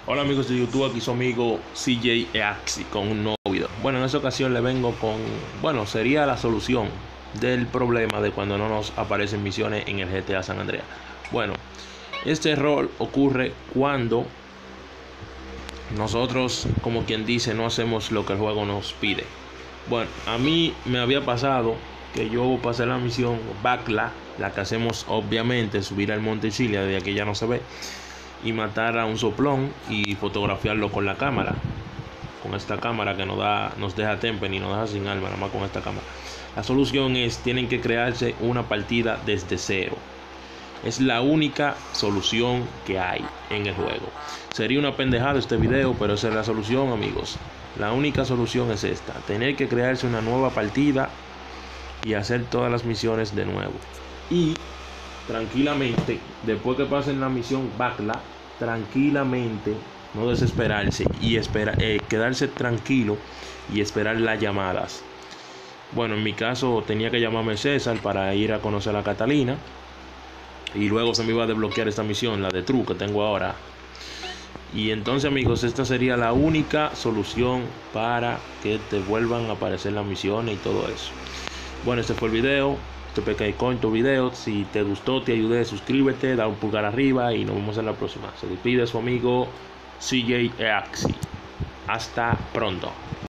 Hola amigos de YouTube, aquí su amigo CJ Axi con un nuevo video. Bueno, en esta ocasión le vengo con, sería la solución del problema de cuando no nos aparecen misiones en el GTA San Andreas. Bueno, este error ocurre cuando nosotros, como quien dice, no hacemos lo que el juego nos pide. Bueno, a mí me había pasado que yo pasé la misión Backla, la que hacemos obviamente, subir al Monte Chilia, de aquí ya no se ve, y matar a un soplón y fotografiarlo con la cámara, con esta cámara que nos deja tempen y nos deja sin alma, nada más con esta cámara. La solución es, tienen que crearse una partida desde cero. Es la única solución que hay en el juego. Sería una pendejada este video, pero esa es la solución, amigos. La única solución es esta: tener que crearse una nueva partida y hacer todas las misiones de nuevo. Y tranquilamente, después que pasen la misión Backla, tranquilamente, no desesperarse y quedarse tranquilo y esperar las llamadas. Bueno, en mi caso tenía que llamarme César para ir a conocer a Catalina, y luego se me iba a desbloquear esta misión, la de True que tengo ahora. Y entonces, amigos, esta sería la única solución para que te vuelvan a aparecer las misiones y todo eso. Bueno, este fue el video. Te pequé con tu video. Si te gustó, te ayudé, suscríbete, da un pulgar arriba y nos vemos en la próxima. Se despide su amigo CJ Axi. Hasta pronto.